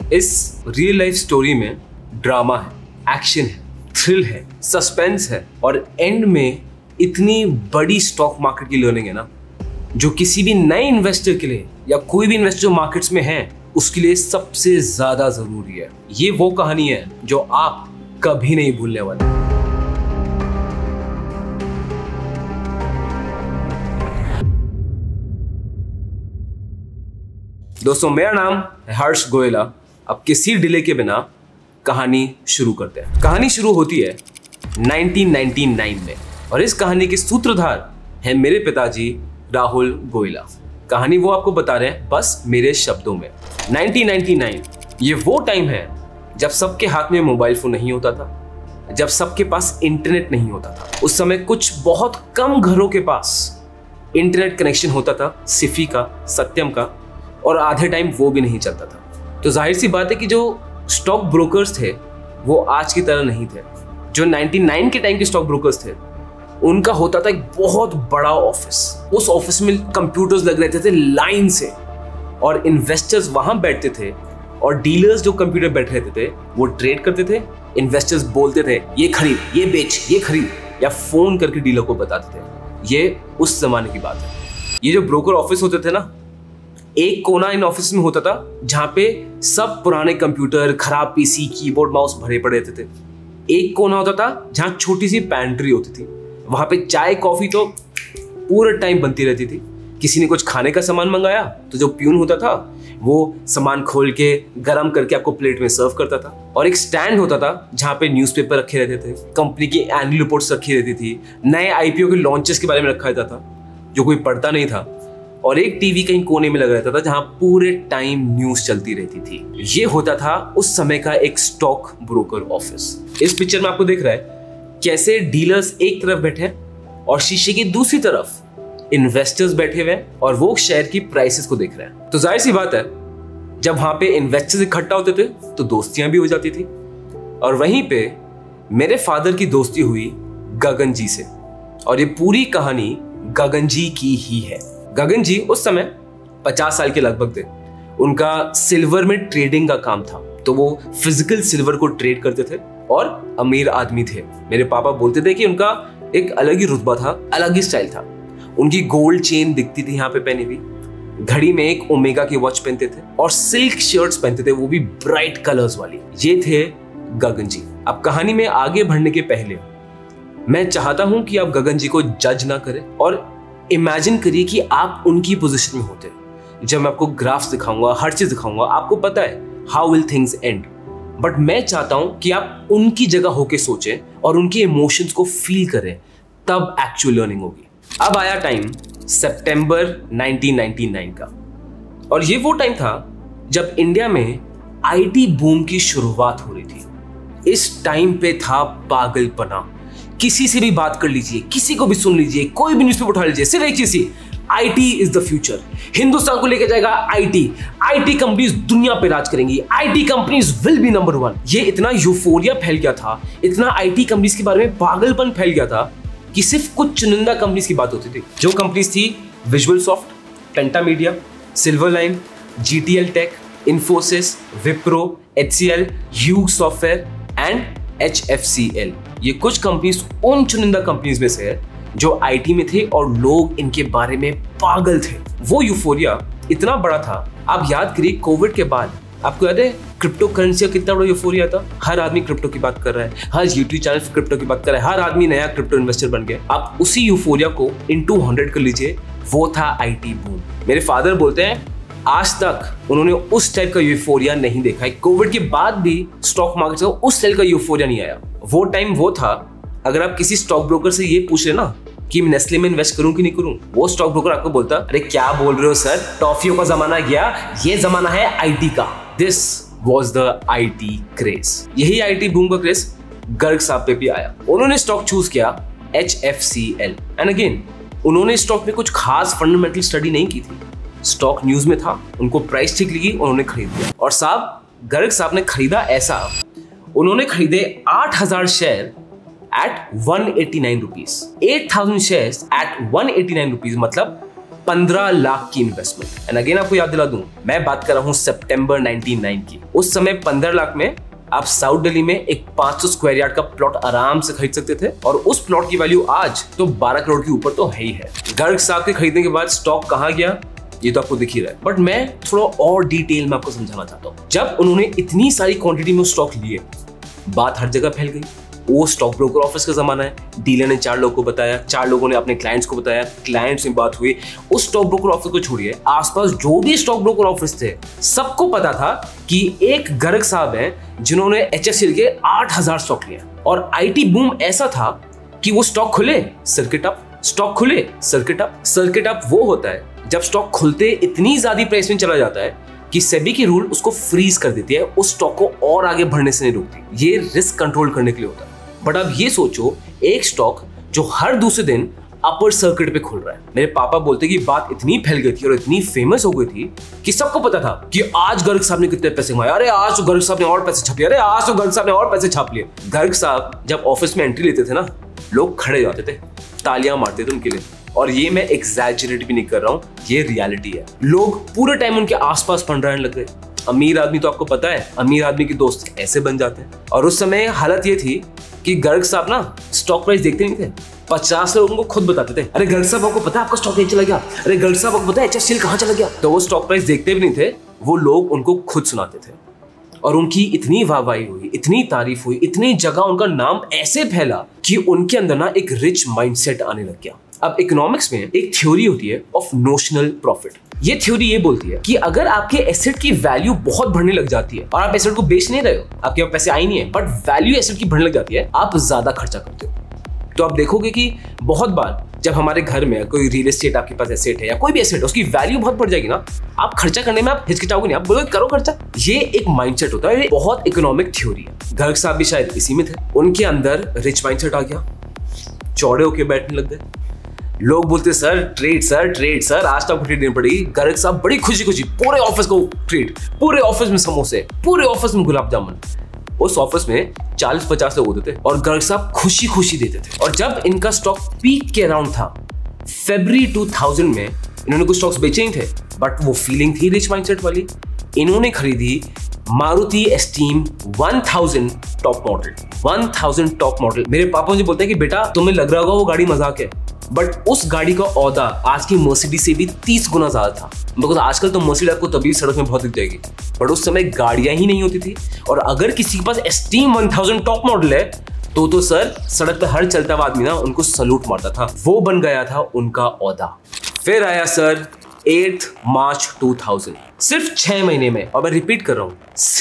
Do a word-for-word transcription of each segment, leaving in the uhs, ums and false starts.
इस real life story में drama है, एक्शन है, थ्रिल है, सस्पेंस है और एंड में इतनी बड़ी स्टॉक मार्केट की लर्निंग है ना, जो किसी भी नए इन्वेस्टर के लिए या कोई भी इन्वेस्टर जो मार्केट्स में है उसके लिए सबसे ज्यादा जरूरी है। ये वो कहानी है जो आप कभी नहीं भूलने वाले। दोस्तों, मेरा नाम है हर्ष गोयला। अब किसी डिले के बिना कहानी शुरू करते हैं। कहानी शुरू होती है नाइनटीन नाइंटी नाइन में और इस कहानी के सूत्रधार हैं मेरे पिताजी राहुल गोयला। कहानी वो आपको बता रहे हैं बस मेरे शब्दों में। नाइनटीन नाइंटी नाइन ये वो टाइम है जब सबके हाथ में मोबाइल फोन नहीं होता था, जब सबके पास इंटरनेट नहीं होता था। उस समय कुछ बहुत कम घरों के पास इंटरनेट कनेक्शन होता था, सिफी का, सत्यम का, और आधे टाइम वो भी नहीं चलता था। तो जाहिर सी बात है कि जो स्टॉक ब्रोकर्स थे वो आज की तरह नहीं थे। जो नाइंटी नाइन के टाइम के स्टॉक ब्रोकर्स थे उनका होता था एक बहुत बड़ा ऑफिस। उस ऑफिस में कंप्यूटर्स लग रहते थे लाइन से और इन्वेस्टर्स वहां बैठते थे और डीलर्स जो कंप्यूटर बैठ रहते थे वो ट्रेड करते थे। इन्वेस्टर्स बोलते थे ये खरीद, ये बेच, ये खरीद, या फोन करके डीलर को बताते थे। ये उस जमाने की बात है। ये जो ब्रोकर ऑफिस होते थे ना, एक कोना इन ऑफिस में होता था जहां पे सब पुराने कंप्यूटर, खराब पीसी, कीबोर्ड, माउस भरे पड़े रहते थे। एक कोना होता था जहां छोटी सी पैंट्री होती थी। वहां पे चाय कॉफी तो पूरा टाइम बनती रहती थी। किसी ने कुछ खाने का सामान मंगाया तो जो प्यून होता था वो सामान खोल के गरम करके आपको प्लेट में सर्व करता था। और एक स्टैंड होता था जहां पे न्यूज़पेपर रखे रहते थे, कंपनी की एनुअल रिपोर्ट्स रखी रहती थी, नए आईपीओ के लॉन्चेस के बारे में रखा रहता था जो कोई पढ़ता नहीं था। और एक टीवी कहीं कोने में लगा रहता था जहां पूरे टाइम न्यूज चलती रहती थी। ये होता था उस समय का एक स्टॉक ब्रोकर ऑफिस। इस पिक्चर में आपको दिख रहा है कैसे डीलर्स एक तरफ बैठे हैं और शीशे की दूसरी तरफ इन्वेस्टर्स बैठे हुए हैं और वो शेयर की प्राइसेस को देख रहे हैं। तो जाहिर सी बात है जब वहां पे इन्वेस्टर्स इकट्ठा होते थे तो दोस्तियां भी हो जाती थी। और वहीं पे मेरे फादर की दोस्ती हुई गगन जी से और ये पूरी कहानी गगन जी की ही है। गगन जी उस समय पचास साल के लगभग थे। उनका सिल्वर में ट्रेडिंग का काम था, तो वो फिजिकल सिल्वर को ट्रेड करते थे और अमीर आदमी थे। मेरे पापा बोलते थे कि उनका एक अलग ही रुतबा था, अलग ही स्टाइल था। उनकी गोल्ड चेन दिखती थी यहाँ पे पहनी हुई, घड़ी में एक ओमेगा की वॉच पहनते थे और सिल्क शर्ट्स पहनते थे, वो भी ब्राइट कलर्स वाली। ये थे गगन जी। अब कहानी में आगे बढ़ने के पहले मैं चाहता हूं कि आप गगन जी को जज ना करें और इमेजिन करिए कि आप उनकी पोजीशन में होते। जब मैं आपको ग्राफ्स दिखाऊंगा, हर चीज दिखाऊंगा, आपको पता है how will things end, but मैं चाहता हूं कि आप उनकी जगह होके सोचें और उनके इमोशंस को फील करें, तब एक्चुअल लर्निंग होगी। अब आया टाइम सितंबर नाइनटीन नाइंटी नाइन का और ये वो टाइम था जब इंडिया में आईटी बूम की शुरुआत हो रही थी। इस टाइम पे था पागलपना। किसी से भी बात कर लीजिए, किसी को भी सुन लीजिए, कोई भी न्यूज़पेपर उठा लीजिए, सिर्फ एक चीज ही, IT is the future. Hindustan को लेकर जाएगा आईटी। आईटी कंपनीज दुनिया पे राज करेंगी। IT companies will be number one. ये इतना यूफोरिया फैल गया था, इतना आईटी कंपनीज के बारे में पागलपन फैल गया था कि सिर्फ कुछ चुनिंदा कंपनीज की बात होती थी। जो कंपनीज थी visual soft, penta media, silver line, GTL tech, Infosys, Wipro, HCL, Hughes software and HFCL. ये कुछ कंपनीज उन चुनिंदा कंपनीज में से है जो आईटी में थे और लोग इनके बारे में पागल थे। वो यूफोरिया इतना बड़ा था, आप याद करिए कोविड के बाद आपको याद है क्रिप्टो करेंसी का कितना बड़ा यूफोरिया था। हर आदमी क्रिप्टो की बात कर रहा है, हर यूट्यूब चैनल क्रिप्टो की बात कर रहा है, हर आदमी नया क्रिप्टो इन्वेस्टर बन गया। आप उसी यूफोरिया को इन टू हंड्रेड कर लीजिए, वो था आईटी बूम। मेरे फादर बोलते हैं आज तक उन्होंने उस टाइप का यूफोरिया नहीं देखा है। कोविड के बाद भी स्टॉक मार्केट का उस टाइप का यूफोरिया नहीं आया। वो टाइम वो था, अगर आप किसी स्टॉक ब्रोकर से ये पूछ रहे ना कि मैं नेस्ले में इन्वेस्ट करूं कि नहीं करूं, वो स्टॉक ब्रोकर आपको बोलता अरे क्या बोल रहे हो सर, टॉफियों का जमाना गया, ये जमाना है आईटी का। This was the IT craze. यही आईटी बूम का क्रेज गर्ग साहब पे भी आया। उन्होंने स्टॉक चूज किया एचएफसीएल एंड अगेन उन्होंने स्टॉक में कुछ खास फंडामेंटल स्टडी नहीं की थी। स्टॉक न्यूज में था, उनको प्राइस ठीक लगी, उन्होंने खरीद लिया। और साहब गर्ग साहब ने खरीदा ऐसा, उन्होंने खरीदे आठ हज़ार share at one eighty nine rupees, eight thousand shares at one eighty nine rupees, मतलब पंद्रह लाख की इन्वेस्टमेंट। एंड अगेन आपको याद दिला दूं, मैं बात कर रहा हूं सितंबर नाइनटीन ओ नाइन की। उस समय पंद्रह लाख में आप साउथ दिल्ली में एक पाँच सौ स्क्वायर यार्ड का प्लॉट आराम से खरीद सकते थे, और उस प्लॉट की वैल्यू आज तो बारह करोड़ के ऊपर तो है ही है। गर्ग साहब के खरीदने के बाद स्टॉक कहां गया ये तो आपको दिख ही रहा है, बट मैं थोड़ा और डिटेल में आपको समझाना चाहता हूं। जब उन्होंने इतनी सारी क्वांटिटी में स्टॉक लिए, बात हर जगह फैल गई। वो स्टॉक ब्रोकर ऑफिस का जमाना है, डीलर ने चार लोगों को बताया, चार लोगों ने अपने क्लाइंट्स को बताया, क्लाइंट्स में बात हुई। उस स्टॉक ब्रोकर ऑफिस को छोड़िए, आसपास जो भी स्टॉक ब्रोकर ऑफिस थे सबको पता था कि एक गर्ग साहब हैं जिन्होंने एचएफसीएल के आठ हज़ार स्टॉक लिए, और आईटी बूम ऐसा था कि वो स्टॉक खुले सर्किट अप, स्टॉक खुले सर्किट अप। सर्किट अप वो होता है जब स्टॉक खुलते इतनी ज्यादा प्राइस में चला जाता है कि सेबी की रूल उसको फ्रीज कर देती है, उस स्टॉक को और आगे बढ़ने से नहीं रोकती। ये रिस्क कंट्रोल करने के लिए होता है। बट अब ये सोचो, एक स्टॉक जो हर दूसरे दिन अपर सर्किट पे खुल रहा है। मेरे पापा बोलते कि बात इतनी फैल गई थी और इतनी फेमस हो गई थी कि सबको पता था कि आज गर्ग साहब ने कितने पैसे कमाए, अरे आज तो गर्ग साहब ने और पैसे छाप लिए, अरे आज तो गर्ग साहब ने और पैसे छाप लिए। गर्ग साहब जब ऑफिस में एंट्री लेते थे ना, लोग खड़े जाते थे, तालियां मारते थे उनके लिए। और ये मैं एग्जैजरेट भी नहीं कर रहा हूं, ये रियलिटी है। लोग पूरे टाइम उनके आसपास रहने लग गए। अमीर आदमी तो आपको पता है, अमीर आदमी के दोस्त ऐसे बन जाते हैं। और उस समय हालत ये थी कि गर्ग साहब ना स्टॉक प्राइस देखते नहीं थे, पचास लोगों को खुद बताते थे, अरे गर्ग साहब आपको पता है आपका स्टॉक कहीं चला गया, अरे गर्ग साहब आपको पता है एचएफसीएल कहां चला गया। तो वो स्टॉक प्राइस देखते भी नहीं थे, वो लोग उनको खुद सुनाते थे। और उनकी इतनी वाहवाही हुई, इतनी तारीफ हुई, इतनी जगह उनका नाम ऐसे फैला कि उनके अंदर ना एक रिच माइंडसेट आने लग गया। अब इकोनॉमिक्स में एक थ्योरी होती है ऑफ नोशनल प्रॉफिट। ये थ्योरी ये बोलती है कि अगर आपके एसेट की वैल्यू बहुत बढ़ने लग जाती है और आप एसेट को बेच नहीं रहे हो, आपके पास पैसे आई नहीं है, बट वैल्यू एसेट की बढ़ने लग जाती है, आप ज्यादा खर्चा करते हो। तो आप देखोगे कि बहुत बार जब हमारे घर में कोई रियल एस्टेट आपके पास एसेट है या कोई भी एसेट है, उसकी वैल्यू बहुत बढ़ जाएगी ना, आप खर्चा करने में आप हिचकिचाओगे नहीं, आप बोलोगे करो खर्चा। ये एक माइंडसेट होता है, ये बहुत इकोनॉमिक थ्योरी है। गर्ग साहब भी शायद इसी में थे, उनके अंदर रिच माइंडसेट आ गया, चौड़े होके बैठने लग गए। लोग बोलते sir trade sir trade sir, आज तक ट्रेड नहीं पड़ी। गर्ग साहब बड़ी खुशी खुशी पूरे ऑफिस को ट्रेड, पूरे ऑफिस में समोसे, पूरे ऑफिस में गुलाब जामुन। उस ऑफिस में चालीस पचास लोग होते थे और गर्ग साहब खुशी खुशी देते थे। और जब इनका स्टॉक पीक के अराउंड था, फरवरी दो हज़ार में, इन्होंने कुछ स्टॉक्स बेचे ही थे, बट वो फीलिंग थी रिच माइंडसेट वाली। इन्होंने खरीदी Maruti Esteem one thousand top model. One thousand top model. मेरे पापा मुझे बोलते हैं कि बेटा तुम्हें लग रहा होगा वो गाड़ी मजाक है, बट उस गाड़ी का औदा आज की मर्सिडीज से भी तीस गुना ज्यादा था। बिकॉज आजकल तो मर्सिडीज आपको तभी सड़क में बहुत दिख जाएगी, बट उस समय गाड़ियां ही नहीं होती थी। और अगर किसी के पास Esteem one thousand top model है तो तो सर सड़क पर हर चलता हुआ आदमी ना उनको सलूट मारता था। वो बन गया था उनका औदा। फिर आया सर आठ मार्च दो हज़ार, सिर्फ छह महीने में, और मैं रिपीट कर रहा हूं,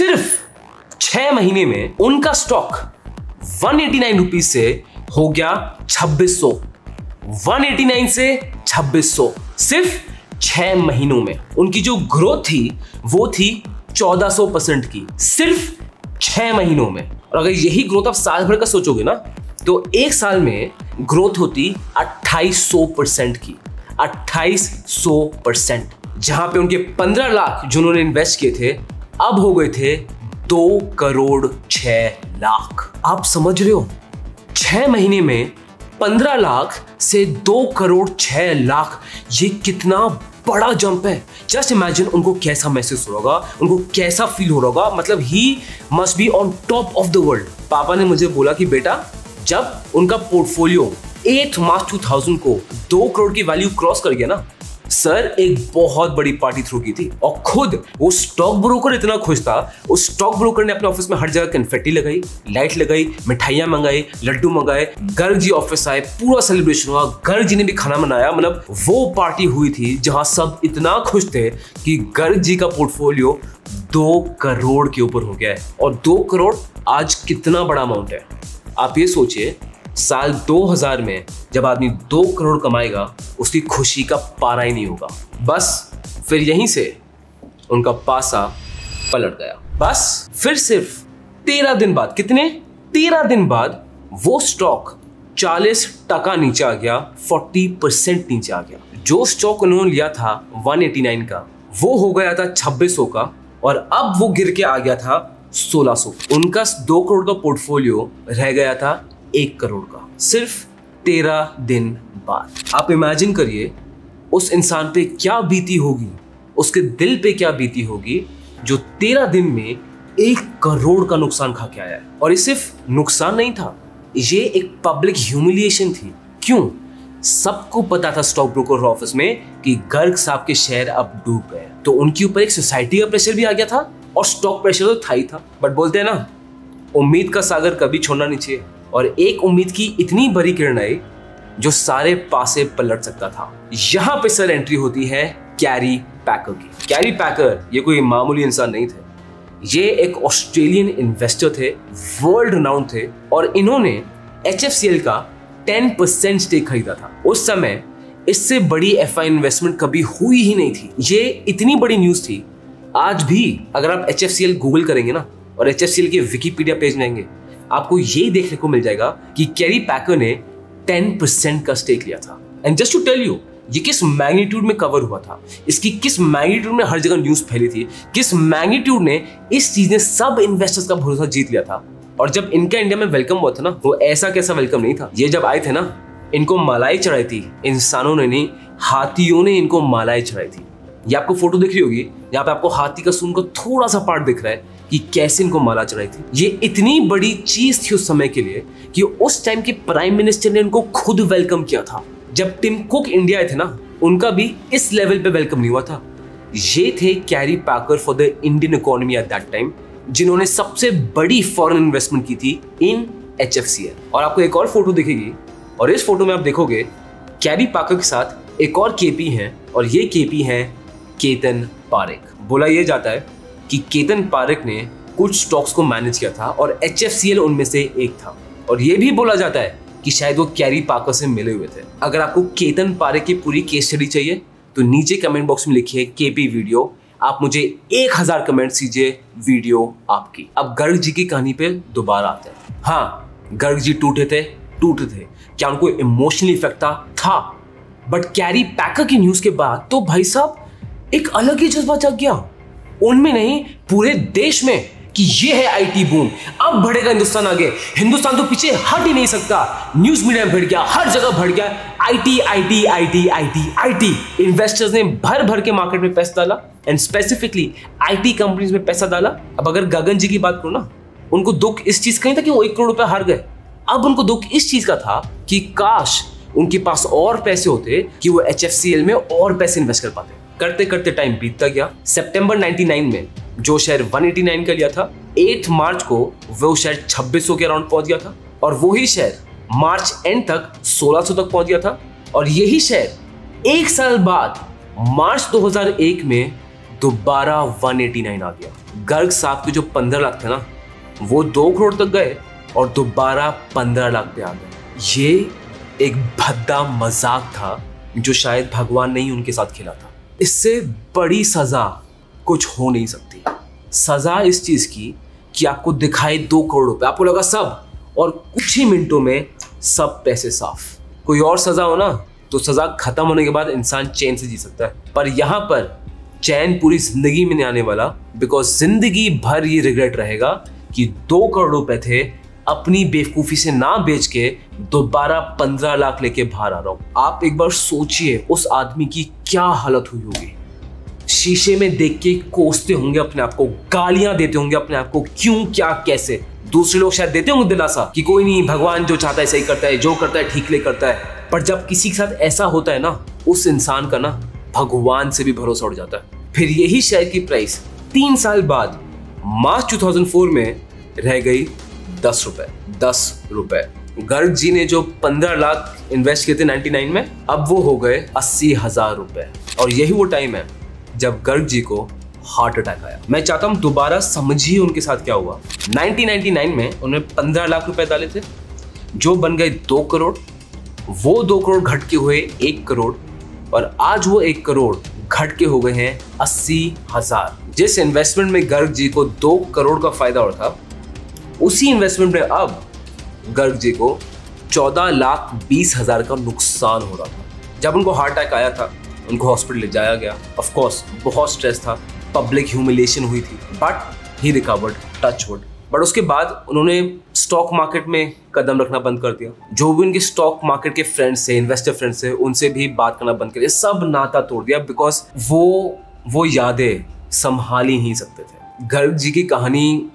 सिर्फ छह महीने में उनका स्टॉक एक सौ नवासी रुपीस से हो गया छब्बीस सौ। एक सौ नवासी से छब्बीस सौ सिर्फ छह महीनों में। उनकी जो ग्रोथ थी वो थी चौदह सौ परसेंट की, सिर्फ छह महीनों में। और अगर यही ग्रोथ आप साल भर का सोचोगे ना, तो एक साल में ग्रोथ होती अट्ठाईस सौ परसेंट की, अट्ठाईस सौ परसेंट। जहां पे उनके पंद्रह लाख जो उन्होंने इन्वेस्ट किए थे अब हो गए थे दो करोड़ छह लाख। आप समझ रहे हो, छह महीने में पंद्रह लाख से दो करोड़ छह लाख, ये कितना बड़ा जंप है। जस्ट इमेजिन उनको कैसा महसूस हो रहा होगा, उनको कैसा फील हो रहा होगा। मतलब he must be on top of the world. पापा ने मुझे बोला कि बेटा जब उनका पोर्टफोलियो आठ मार्च दो हज़ार को दो करोड़ की वैल्यू क्रॉस कर गया ना, सर एक बहुत बड़ी पार्टी थ्रो की थी। और खुद वो स्टॉक ब्रोकर इतना खुश था, उस स्टॉक ब्रोकर ने अपने ऑफिस में हर जगह कन्फेटी लगाई, लाइट लगाई, मिठाइयां मंगाई, लड्डू मंगाए। गर्ग जी ऑफिस आए, पूरा सेलिब्रेशन हुआ, गर्ग जी ने भी खाना बनाया। मतलब वो पार्टी हुई थी जहां सब इतना खुश थे कि गर्ग जी का पोर्टफोलियो दो करोड़ के ऊपर हो गया है। और दो करोड़ आज कितना बड़ा अमाउंट है। आप ये सोचिए, साल दो हज़ार में जब आदमी दो करोड़ कमाएगा, उसकी खुशी का पारा ही नहीं होगा। बस फिर यहीं से उनका पासा पलट गया। बस फिर सिर्फ तेरह दिन बाद, कितने तेरह दिन बाद वो स्टॉक चालीस टका नीचे आ गया, चालीस परसेंट नीचे आ गया। जो स्टॉक उन्होंने लिया था एक सौ नवासी का, वो हो गया था छब्बीस सौ का, और अब वो गिर के आ गया था सोलह सौ। उनका दो करोड़ का पोर्टफोलियो रह गया था एक करोड़ का, सिर्फ तेरह दिन बाद। आप इमेजिन करिए उस इंसान पे क्या बीती होगी, उसके दिल पे क्या बीती होगी जो तेरह दिन में एक करोड़ का नुकसान खा के आया है। और ये सिर्फ नुकसान नहीं था, ये एक पब्लिक ह्यूमिलिएशन थी। क्यों? सबको पता था स्टॉक ब्रोकर ऑफिस में कि गर्ग साहब के शेयर अब डूब गए, तो उनके ऊपर एक सोसाइटी का प्रेशर भी आ गया था और स्टॉक प्रेशर तो था ही था। बट बोलते हैं ना, उम्मीद का सागर कभी छोड़ना नहीं चाहिए। और एक उम्मीद की इतनी बड़ी किरण आई जो सारे पासे पलट सकता था। यहां पे सर एंट्री होती है कैरी पैकर की। कैरी पैकर ये कोई मामूली इंसान नहीं थे, ये एक ऑस्ट्रेलियन इन्वेस्टर थे, वर्ल्ड रिनाउंड थे, और इन्होंने एच एफ सी एल का टेन परसेंट स्टेक खरीदा था। उस समय इससे बड़ी एफ आई इन्वेस्टमेंट कभी हुई ही नहीं थी। ये इतनी बड़ी न्यूज थी। आज भी अगर आप H F C L Google करेंगे ना और एच एफ सी एल के विकिपीडिया पेज लेंगे, आपको यही देखने को मिल जाएगा कि कैरी पैकर ने टेन परसेंट का स्टेक लिया था। And just to tell you, ये किस मैग्नीट्यूड में कवर हुआ था, इसकी किस मैग्नीट्यूड में हर जगह न्यूज फैली थी, किस मैग्नीट्यूड ने इस चीज ने सब इन्वेस्टर्स का भरोसा जीत लिया था। और जब इनका इंडिया में वेलकम हुआ था ना, वो ऐसा कैसा वेलकम नहीं था। ये जब आए थे ना, इनको मालाई चढ़ाई थी इंसानों ने नहीं, हाथियों ने इनको मालाई चढ़ाई थी। ये आपको फोटो दिख रही होगी, यहाँ पे आपको हाथी का सूंड का थोड़ा सा पार्ट दिख रहा है कि कैसे इनको माला चढ़ाई थी। ये इतनी बड़ी चीज थी उस समय के लिए कि उस टाइम के प्राइम मिनिस्टर ने इनको खुद वेलकम किया था। जब टिम कुक इंडिया आए थे ना, उनका भी इस लेवल पे वेलकम नहीं हुआ था। ये थे Kerry Packer for the Indian economy at that time, जिन्होंने सबसे बड़ी फॉरेन इन्वेस्टमेंट की थी in H F C L. और आपको एक और फोटो दिखेगी, और इस फोटो में आप देखोगे कैरी पैकर के साथ एक और केपी हैं, और ये केपी हैं केतन पारेख। बोला यह जाता है कि केतन पारेख ने कुछ स्टॉक्स को मैनेज किया था और एच एफ सी एल उनमें से एक था। और यह भी बोला जाता है कि शायद वो कैरी पैकर से मिले हुए थे। अगर आपको केतन पारेख की पूरी केस स्टडी चाहिए तो नीचे कमेंट बॉक्स में लिखिए केपी वीडियो, आप मुझे एक हजार कमेंट कीजिए, वीडियो आपकी। अब गर्ग जी की कहानी पे दोबारा आते हैं। हाँ, गर्ग जी टूटे थे टूटे थे क्या उनको इमोशनल इफेक्ट था? था। बट कैरी पैकर की न्यूज के बाद तो भाई साहब एक अलग ही जज्बा जग गया उनमें नहीं, पूरे देश में, कि ये है आईटी बूम, अब बढ़ेगा हिंदुस्तान आगे, हिंदुस्तान तो पीछे हट ही नहीं सकता। न्यूज मीडिया में बढ़ गया, हर जगह बढ़ गया, IT IT IT IT IT. Investors ने भर भर के मार्केट में पैसा डाला एंड स्पेसिफिकली आईटी कंपनीज में पैसा डाला। अब अगर गगन जी की बात करो ना, उनको दुख इस चीज का नहीं था कि वो एक करोड़ रुपए हार गए, अब उनको दुख इस चीज का था कि काश उनके पास और पैसे होते कि वो एच एफ सी एल में और पैसे इन्वेस्ट कर पाते। करते करते टाइम बीतता गया। सितंबर निन्यानवे में जो शेयर एक सौ नवासी का लिया था, आठ मार्च को वो शेयर छब्बीस सौ के अराउंड पहुंच गया था, और वही शेयर मार्च एंड तक सोलह सौ तक पहुंच गया था। और यही शेयर एक साल बाद मार्च दो हज़ार एक में दोबारा एक सौ नवासी आ गया। गर्ग साहब के जो पंद्रह लाख थे ना, वो दो करोड़ तक गए और दोबारा पंद्रह लाख पे आ गए। ये एक भद्दा मजाक था जो शायद भगवान ने ही उनके साथ खेला था। इससे बड़ी सजा कुछ हो नहीं सकती। सजा इस चीज की कि आपको दिखाए दो करोड़ रुपए, आपको लगा सब, और कुछ ही मिनटों में सब पैसे साफ। कोई और सजा हो ना तो सजा खत्म होने के बाद इंसान चैन से जी सकता है, पर यहां पर चैन पूरी जिंदगी में नहीं आने वाला, बिकॉज जिंदगी भर ये रिग्रेट रहेगा कि दो करोड़ रुपए थे, अपनी बेवकूफी से ना बेच के दोबारा पंद्रह लाख लेके बाहर आ रहा हूं। आप एक बार सोचिए उस आदमी की क्या हालत हुई होगी। शीशे में देख के कोसते होंगे अपने आप को, गालियां देते होंगे अपने आप को, क्यों क्या कैसे। दूसरे लोग शायद देते होंगे दिलासा कि कोई नहीं, भगवान जो चाहता है सही करता है, जो करता है ठीक ले करता है। पर जब किसी के साथ ऐसा होता है ना, उस इंसान का ना भगवान से भी भरोसा उड़ जाता है। फिर यही शेयर की प्राइस तीन साल बाद मार्च दो हज़ार चार में रह गई दस रुपए दस रुपए। गर्ग जी ने जो पंद्रह लाख इन्वेस्ट किए थे निन्यानवे में, अब वो हो गए अस्सी हजार रुपए। और यही वो टाइम है जब गर्ग जी को हार्ट अटैक आया। मैं चाहता हूं दोबारा समझिए उनके साथ क्या हुआ। उन्नीस सौ निन्यानवे में उन्होंने पंद्रह लाख रुपए डाले थे, जो बन गए दो करोड़। वो दो करोड़ घट के हुए एक करोड़, और आज वो एक करोड़ घट के हो गए हैं अस्सी हजार। जिस इन्वेस्टमेंट में गर्ग जी को दो करोड़ का फायदा हो रहा था, उसी इन्वेस्टमेंट में अब गर्ग जी को चौदह लाख बीस हजार का नुकसान हो रहा था। जब उनको हार्ट अटैक आया था, उनको हॉस्पिटल ले जाया गया। ऑफ कोर्स बहुत स्ट्रेस था, पब्लिक ह्यूमिलिएशन हुई थी, but he recovered, touch wood. But उसके बाद उन्होंने स्टॉक मार्केट में कदम रखना बंद कर दिया। जो भी उनके स्टॉक मार्केट के फ्रेंड्स थे, इन्वेस्टर फ्रेंड्स थे, उनसे भी बात करना बंद कर दिया, सब नाता तोड़ दिया, बिकॉज वो वो यादें संभाल ही नहीं सकते थे। गर्ग जी की कहानी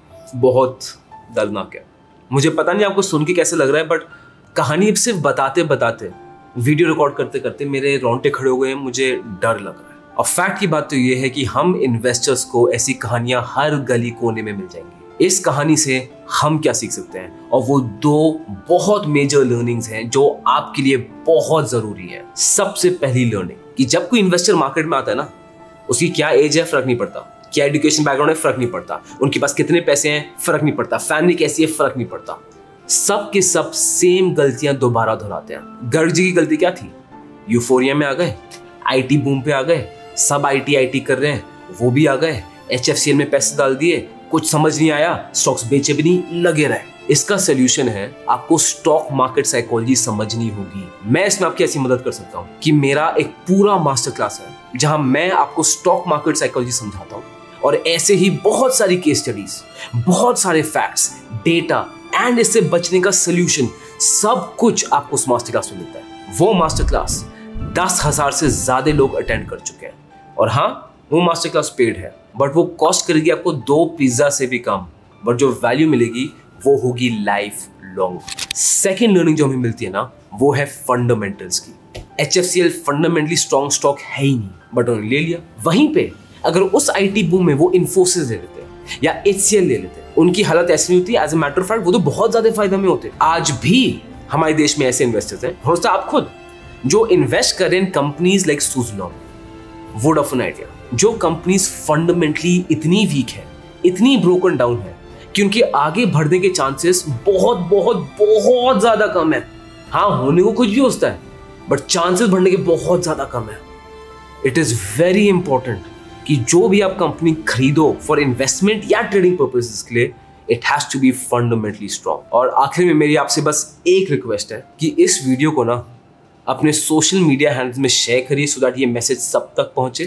बहुत दर्दनाक है। मुझे पता नहीं आपको सुन के कैसे लग रहा है, बट कहानी सिर्फ बताते बताते, वीडियो रिकॉर्ड करते करते मेरे रोंगटे खड़े हो गए हैं, मुझे डर लग रहा है। और फैक्ट की बात तो ये है कि हम इन्वेस्टर्स को ऐसी कहानियां हर गली कोने में मिल जाएंगी। इस कहानी से हम क्या सीख सकते हैं, और वो दो बहुत मेजर लर्निंग्स हैं जो आपके लिए बहुत जरूरी है। सबसे पहली लर्निंग कि जब कोई इन्वेस्टर मार्केट में आता है ना, उसकी क्या एज है फर्क नहीं पड़ता, क्या एजुकेशन बैकग्राउंड है फर्क नहीं पड़ता, उनके पास कितने पैसे हैं फर्क नहीं पड़ता, फैमिली कैसी है फर्क नहीं पड़ता, सब के सब सेम गलतियां दोबारा दोहराते हैं। गर्ग जी की गलती क्या थी? यूफोरिया में आ गए, आईटी बूम पे आ गए, सब आईटी आईटी कर रहे हैं, वो भी आ गए, एचएफसीएल में पैसे डाल दिए, कुछ समझ नहीं आया, स्टॉक्स बेचे भी नहीं, लगे रहे। इसका सोल्यूशन है आपको स्टॉक मार्केट साइकोलॉजी समझनी होगी। मैं इसमें आपकी ऐसी मदद कर सकता हूं कि मेरा एक पूरा मास्टर क्लास है जहां मैं आपको स्टॉक मार्केट साइकोलॉजी समझाता हूं, और ऐसे ही बहुत सारी केस स्टडीज, बहुत सारे फैक्ट्स, डेटा एंड इससे बचने का सोल्यूशन, सब कुछ आपको उस मास्टर क्लास में मिलता है। वो मास्टर क्लास दस हजार से ज्यादा लोग अटेंड कर चुके हैं, और हाँ, वो मास्टर क्लास पेड है, बट वो कॉस्ट करेगी आपको दो पिज्जा से भी कम, बट जो वैल्यू मिलेगी वो होगी लाइफ लॉन्ग। सेकेंड लर्निंग जो हमें मिलती है ना, वो है फंडामेंटल्स की। एचएफसीएल फंडामेंटली स्ट्रॉन्ग स्टॉक है ही नहीं, बट उन्होंने ले लिया। वहीं पे अगर उस आईटी बूम में वो इन्फोसिस ले लेते या एचसीएल ले लेते, उनकी हालत ऐसी नहीं होती। As a matter of fact वो तो बहुत ज्यादा फायदा में होते। आज भी हमारे देश में ऐसे इन्वेस्टर्स हैं, भरोसा आप खुद, जो इन्वेस्ट कर रहे हैं companies like Suzlon, Vodafone Idea, जो कंपनीज फंडामेंटली इतनी वीक है, इतनी ब्रोकन डाउन है कि उनके आगे बढ़ने के चांसेस बहुत बहुत बहुत ज्यादा कम है। हाँ, होने को कुछ भी होता है, बट चांसेस बढ़ने के बहुत ज्यादा कम है। इट इज वेरी इंपॉर्टेंट कि जो भी आप कंपनी खरीदो फॉर इन्वेस्टमेंट या ट्रेडिंग पर्पसेस के लिए, it has to be fundamentally strong. और आखिर में मेरी आपसे बस एक रिक्वेस्ट है कि इस वीडियो को ना अपने सोशल मीडिया हैंडल्स में शेयर करिए, सो दैट ये मैसेज सब तक पहुंचे।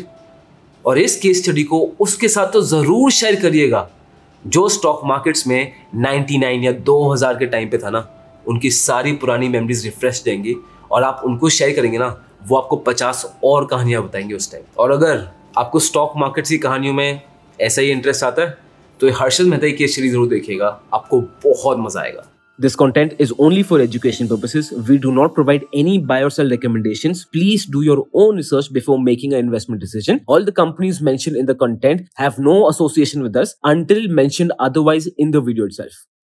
और इस केस स्टडी को उसके साथ तो जरूर शेयर करिएगा जो स्टॉक मार्केट्स में निन्यानवे या दो हज़ार के टाइम पे था ना, उनकी सारी पुरानी मेमोरीज रिफ्रेश देंगे, और आप उनको शेयर करेंगे ना, वो आपको पचास और कहानियां बताएंगे उस टाइम। और अगर आपको स्टॉक मार्केट्स की कहानियों में ऐसा ही इंटरेस्ट आता है तो हर्षद मेहता की केस स्टडी जरूर देखिएगा, आपको बहुत मजा आएगा। This content is only for education purposes. We do not provide any buy or sell recommendations. Please do your own research before making an investment decision. All the companies mentioned in the content have no association with us until mentioned otherwise in the video itself.